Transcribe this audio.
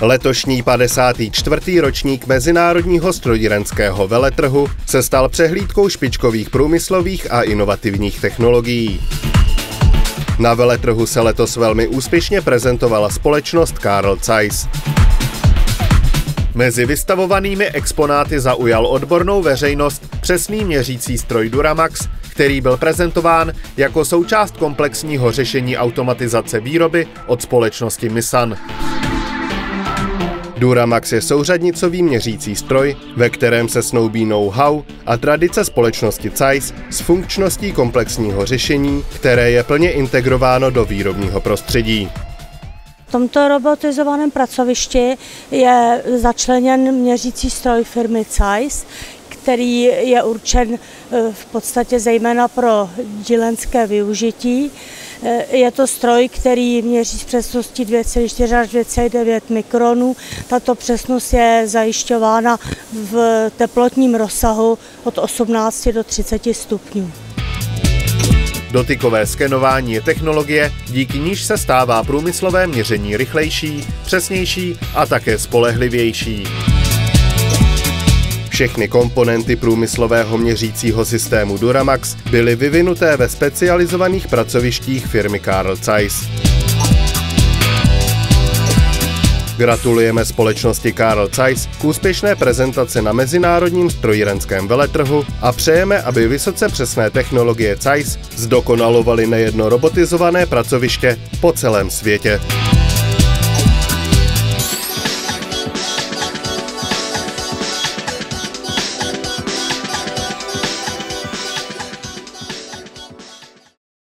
Letošní 54. ročník Mezinárodního strojírenského veletrhu se stal přehlídkou špičkových průmyslových a inovativních technologií. Na veletrhu se letos velmi úspěšně prezentovala společnost Carl Zeiss. Mezi vystavovanými exponáty zaujal odbornou veřejnost přesný měřící stroj Duramax, který byl prezentován jako součást komplexního řešení automatizace výroby od společnosti Missan. Duramax je souřadnicový měřící stroj, ve kterém se snoubí know-how a tradice společnosti Zeiss s funkčností komplexního řešení, které je plně integrováno do výrobního prostředí. V tomto robotizovaném pracovišti je začleněn měřící stroj firmy Zeiss, který je určen v podstatě zejména pro dílenské využití. Je to stroj, který měří s přesností 2,4 až 2,9 mikronů. Tato přesnost je zajišťována v teplotním rozsahu od 18 do 30 stupňů. Dotykové skenování je technologie, díky níž se stává průmyslové měření rychlejší, přesnější a také spolehlivější. Všechny komponenty průmyslového měřícího systému Duramax byly vyvinuté ve specializovaných pracovištích firmy Carl Zeiss. Gratulujeme společnosti Carl Zeiss k úspěšné prezentaci na Mezinárodním strojírenském veletrhu a přejeme, aby vysoce přesné technologie Zeiss zdokonalovaly nejedno robotizované pracoviště po celém světě.